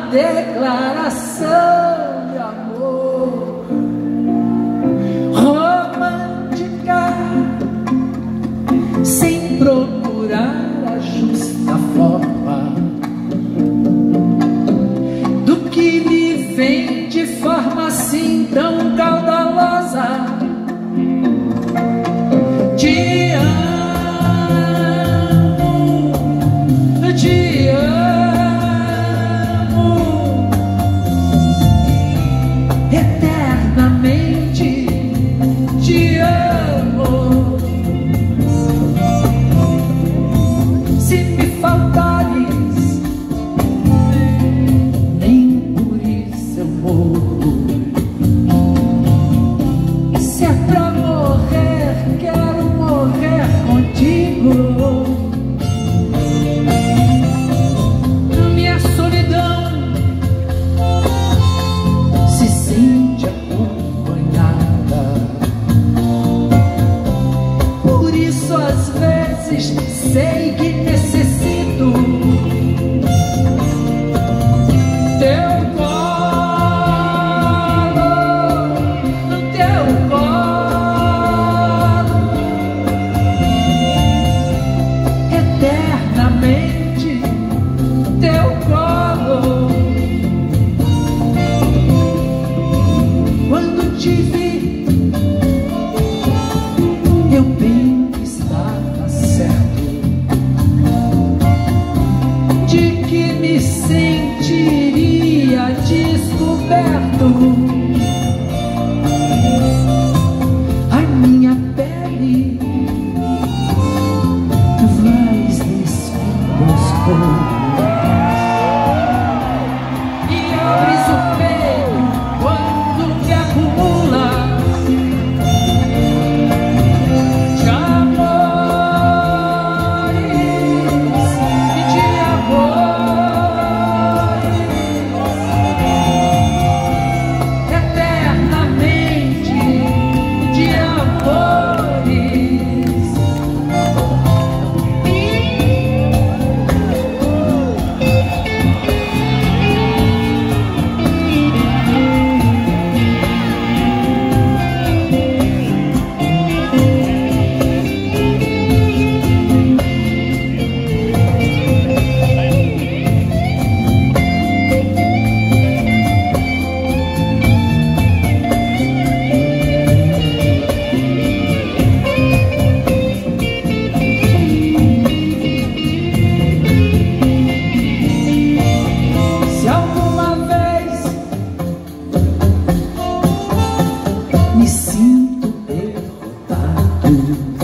declaração de amor romântica, sem procurar a justa forma do que me vem de forma assim tão caudalosa. Te amo, te amo eternamente, te amo. Se me faltares, nem por isso eu morro. Se é pra morrer, quero morrer contigo. Minha solidão se sente acompanhada. Por isso às vezes sei que necessito teu colo, teu colo, eternamente teu colo. Quando te vi, eu bem que estava certo de que me sentiria descoberto. A minha pele tu vais despindo aos poucos e abres o peito quando me acumula de amores e de amores eternamente, de amores. Se alguma vez me sinto derrotado,